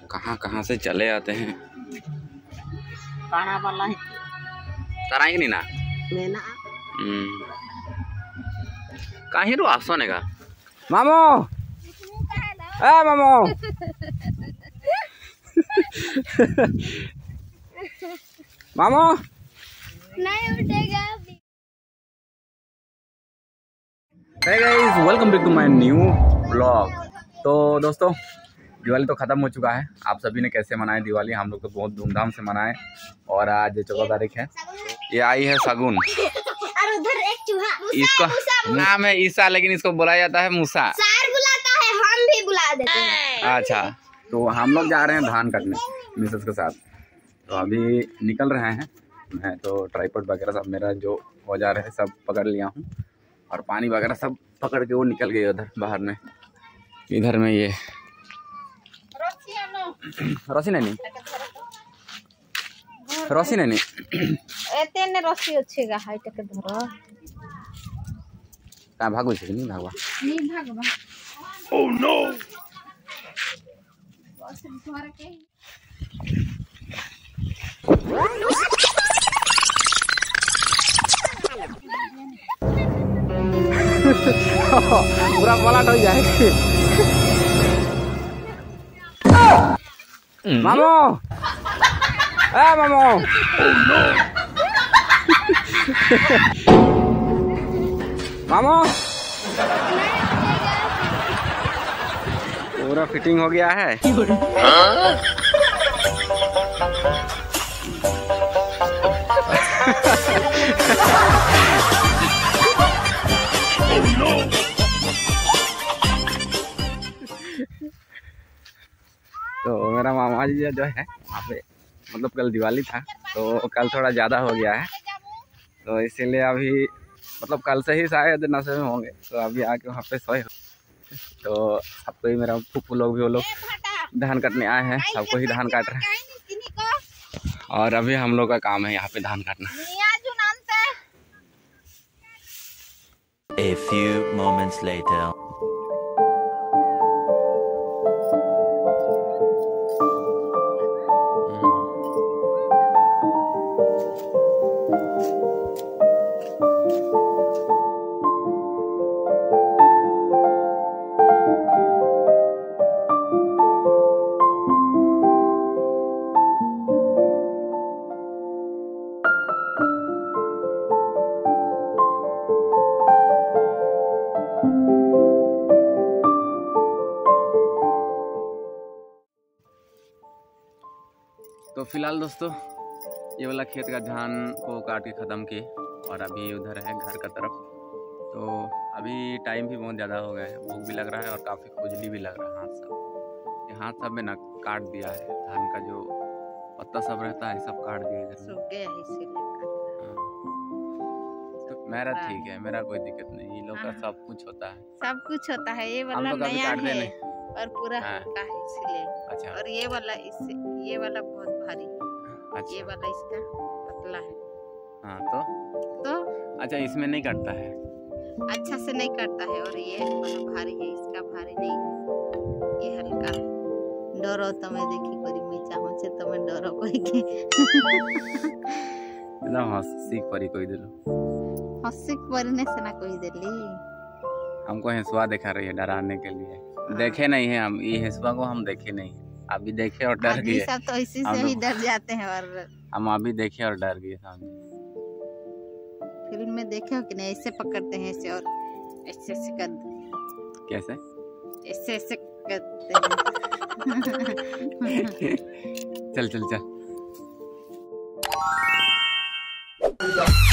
कहाँ कहाँ से चले आते हैं। तराई नहीं ना कहीं रो आसने का मामो ए मामो मामो नहीं उठेगा। Hey guys, welcome back to my new vlog। तो दोस्तों दिवाली तो ख़त्म हो चुका है। आप सभी ने कैसे मनाए दिवाली? हम लोग तो बहुत धूमधाम से मनाए। और आज 14 तारीख है। ये आई है शगुन। और उधर एक चूहा इसको नाम है ईसा, लेकिन इसको बुलाया जाता है मूसा। सार बुलाता है, हम भी बुला देते हैं। अच्छा, तो हम लोग जा रहे हैं धान काटने मिसेस के साथ। तो अभी निकल रहे हैं। मैं तो ट्राइपॉड वगैरह सब मेरा जो औजार है सब पकड़ लिया हूँ और पानी वगैरह सब पकड़ के वो निकल गए उधर बाहर में। इधर में ये रस्सी नहीं रस्सी नहीं एते रस्सी अच्छेगा हाइट के धरो का भागो छै नहीं भागवा नहीं भागवा। ओह नो बस घर के पूरा पलट हो जाए। मामो ए मामो मामो पूरा फिटिंग हो गया है। तो मेरा मामा जी जो है वहाँ पे मतलब कल दिवाली था तो कल थोड़ा ज़्यादा हो गया है, तो इसीलिए अभी मतलब कल से ही शायद नशे में होंगे। तो अभी आके वहाँ पे सोए। तो सबको ही मेरा फूफू लोग भी वो लोग धान काटने आए हैं, सबको ही धान काट रहे हैं। और अभी हम लोग का काम है यहाँ पे धान काटना। A few moments later. तो फिलहाल दोस्तों ये वाला खेत का धान को काट के ख़त्म किए और अभी उधर है घर का तरफ। तो अभी टाइम भी बहुत ज़्यादा हो गया है, भूख भी लग रहा है और काफ़ी खुजली भी लग रहा है। हाथ सब में ना काट दिया है, धान का जो पत्ता सब रहता है सब काट दिया है। तो मेरा ठीक है, मेरा कोई दिक्कत नहीं। ये लोग का सब कुछ होता है, सब कुछ होता है। ये वाला नया है और पूरा हल्का है इसलिए। अच्छा, और ये वाला बहुत भारी। अच्छा, ये वाला इसका पतला है। हाँ तो अच्छा इसमें नहीं कटता है, अच्छा से नहीं कटता है। और ये वाला भारी है, इसका भारी नहीं है, ये हल्का है। डरो तमे देखी करी मैं चाहूँ से तमे डरो कोई के एकदम हंसी परी कोई दिलो हंसी परने से ना कोई दिली। हमको हंसुआ दिखा रही है डराने के लिए। देखे नहीं है हम, ये हंसुआ को हम देखे नहीं, अभी देखे और डर गए। सब तो इसी से ही डर जाते हैं। और हम अभी देखे और डर गए सामने। फिल्म में देखे हो कि नहीं? ऐसे पकड़ते हैं ऐसे और ऐसे ऐसे करते हैं। कैसे? ऐसे ऐसे करते हैं। चल चल चल।